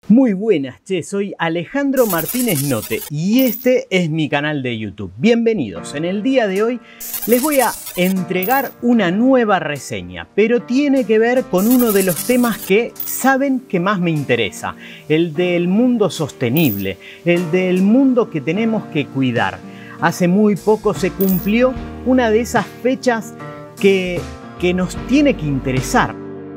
Muy buenas, soy Alejandro Martínez Note y este es mi canal de YouTube. Bienvenidos. En el día de hoy les voy a entregar una nueva reseña, pero tiene que ver con uno de los temas que saben que más me interesa, el del mundo sostenible, el del mundo que tenemos que cuidar. Hace muy poco se cumplió una de esas fechas que nos tiene que interesar.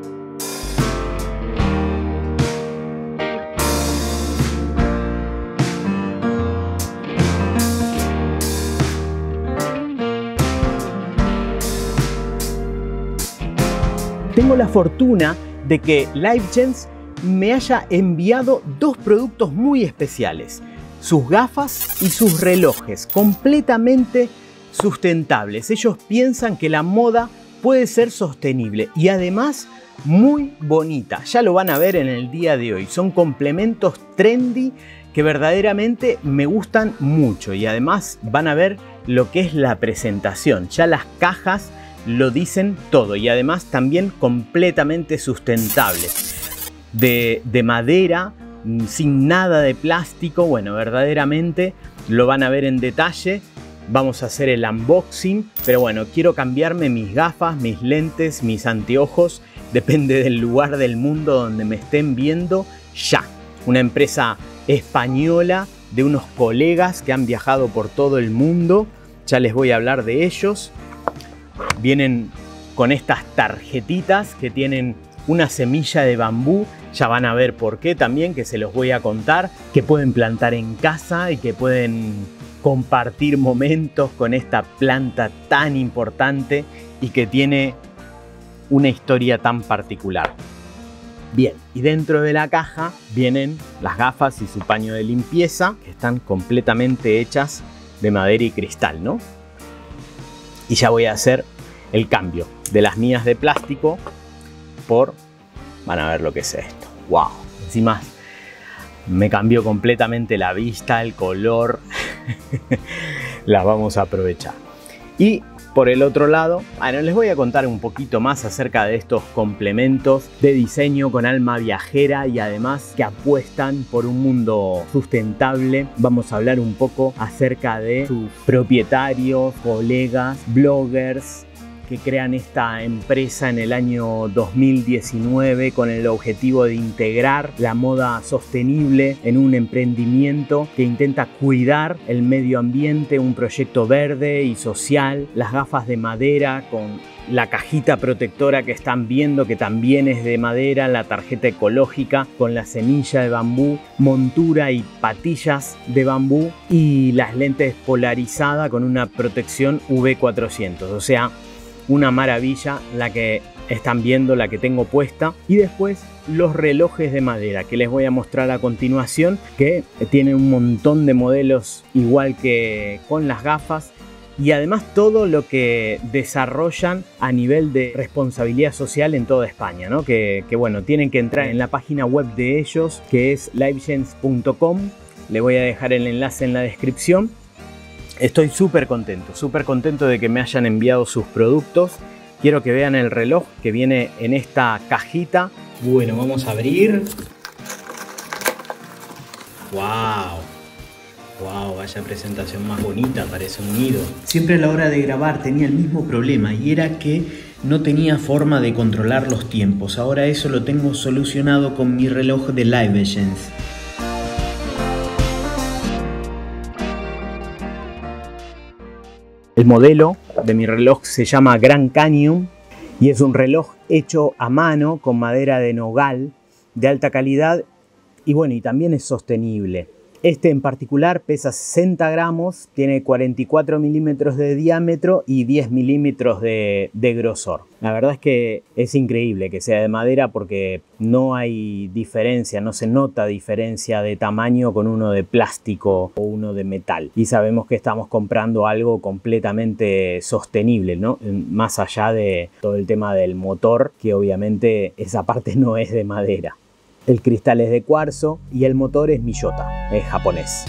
Tengo la fortuna de que LifeGens me haya enviado dos productos muy especiales, sus gafas y sus relojes, completamente sustentables. Ellos piensan que la moda puede ser sostenible y además muy bonita. Ya lo van a ver en el día de hoy. Son complementos trendy que verdaderamente me gustan mucho y además van a ver lo que es la presentación. Ya las cajas lo dicen todo y además también completamente sustentables, de madera, sin nada de plástico. Bueno, verdaderamente lo van a ver en detalle. Vamos a hacer el unboxing, pero bueno, quiero cambiarme mis gafas, mis lentes, mis anteojos, depende del lugar del mundo donde me estén viendo ya. Una empresa española de unos colegas que han viajado por todo el mundo, ya les voy a hablar de ellos. Vienen con estas tarjetitas que tienen una semilla de bambú, ya van a ver por qué también, que se los voy a contar, que pueden plantar en casa y que pueden compartir momentos con esta planta tan importante y que tiene una historia tan particular. Bien, y dentro de la caja vienen las gafas y su paño de limpieza, que están completamente hechas de madera y cristal, ¿no? Y ya voy a hacer el cambio de las mías de plástico por... Van a ver lo que es esto. ¡Wow! Encima me cambió completamente la vista, el color. Las vamos a aprovechar. Y por el otro lado, bueno, les voy a contar un poquito más acerca de estos complementos de diseño con alma viajera y además que apuestan por un mundo sustentable. Vamos a hablar un poco acerca de sus propietarios, colegas, bloggers que crean esta empresa en el año 2019 con el objetivo de integrar la moda sostenible en un emprendimiento que intenta cuidar el medio ambiente, un proyecto verde y social. Las gafas de madera con la cajita protectora que están viendo, que también es de madera, la tarjeta ecológica con la semilla de bambú, montura y patillas de bambú y las lentes polarizadas con una protección UV400. O sea, una maravilla la que están viendo, la que tengo puesta. Y después los relojes de madera que les voy a mostrar a continuación, que tienen un montón de modelos igual que con las gafas. Y además todo lo que desarrollan a nivel de responsabilidad social en toda España, ¿no? Que bueno, tienen que entrar en la página web de ellos, que es livegens.com. Le voy a dejar el enlace en la descripción. Estoy súper contento de que me hayan enviado sus productos. Quiero que vean el reloj que viene en esta cajita. Bueno, vamos a abrir. ¡Wow! ¡Wow! Vaya presentación más bonita, parece un nido. Siempre a la hora de grabar tenía el mismo problema y era que no tenía forma de controlar los tiempos. Ahora eso lo tengo solucionado con mi reloj de LifeGens. El modelo de mi reloj se llama Grand Canyon y es un reloj hecho a mano con madera de nogal de alta calidad y bueno, y también es sostenible. Este en particular pesa 60 gramos, tiene 44 milímetros de diámetro y 10 milímetros de grosor. La verdad es que es increíble que sea de madera porque no hay diferencia, no se nota diferencia de tamaño con uno de plástico o uno de metal. Y sabemos que estamos comprando algo completamente sostenible, ¿no? Más allá de todo el tema del motor, que obviamente esa parte no es de madera. El cristal es de cuarzo y el motor es Miyota, es japonés.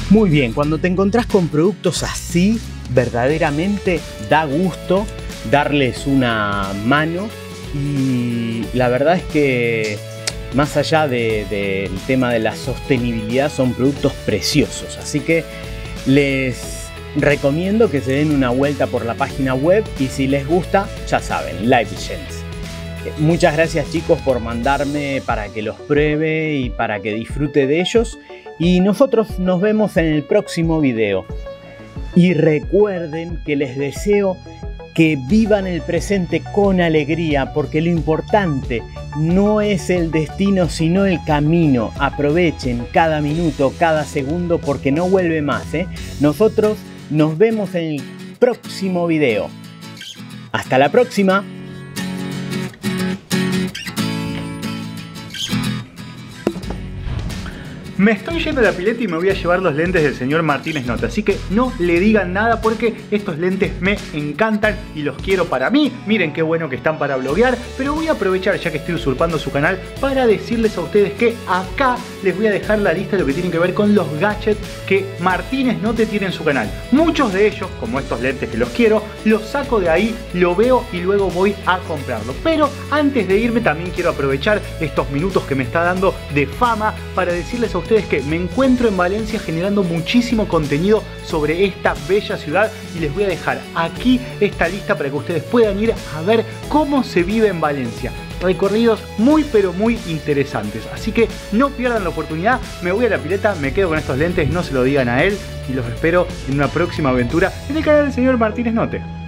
Muy bien, cuando te encontrás con productos así, verdaderamente da gusto darles una mano, y la verdad es que más allá del tema de la sostenibilidad, son productos preciosos. Así que les recomiendo que se den una vuelta por la página web, y si les gusta, ya saben, LiveGens. Muchas gracias, chicos, por mandarme para que los pruebe y para que disfrute de ellos. Y nosotros nos vemos en el próximo video. Y recuerden que les deseo que vivan el presente con alegría, porque lo importante no es el destino, sino el camino. Aprovechen cada minuto, cada segundo, porque no vuelve más, ¿eh? Nosotros nos vemos en el próximo video. ¡Hasta la próxima! Me estoy yendo a la pileta y me voy a llevar los lentes del señor Martínez Note, así que no le digan nada porque estos lentes me encantan y los quiero para mí. Miren qué bueno que están para bloguear, pero voy a aprovechar, ya que estoy usurpando su canal, para decirles a ustedes que acá les voy a dejar la lista de lo que tiene que ver con los gadgets que Martínez Note tiene en su canal. Muchos de ellos, como estos lentes que los quiero, los saco de ahí, lo veo y luego voy a comprarlos. Pero antes de irme también quiero aprovechar estos minutos que me está dando de fama para decirles a ustedes que me encuentro en Valencia generando muchísimo contenido sobre esta bella ciudad, y les voy a dejar aquí esta lista para que ustedes puedan ir a ver cómo se vive en Valencia. Recorridos muy pero muy interesantes, así que no pierdan la oportunidad. Me voy a la pileta, me quedo con estos lentes, no se lo digan a él, y los espero en una próxima aventura en el canal del señor Martínez Note.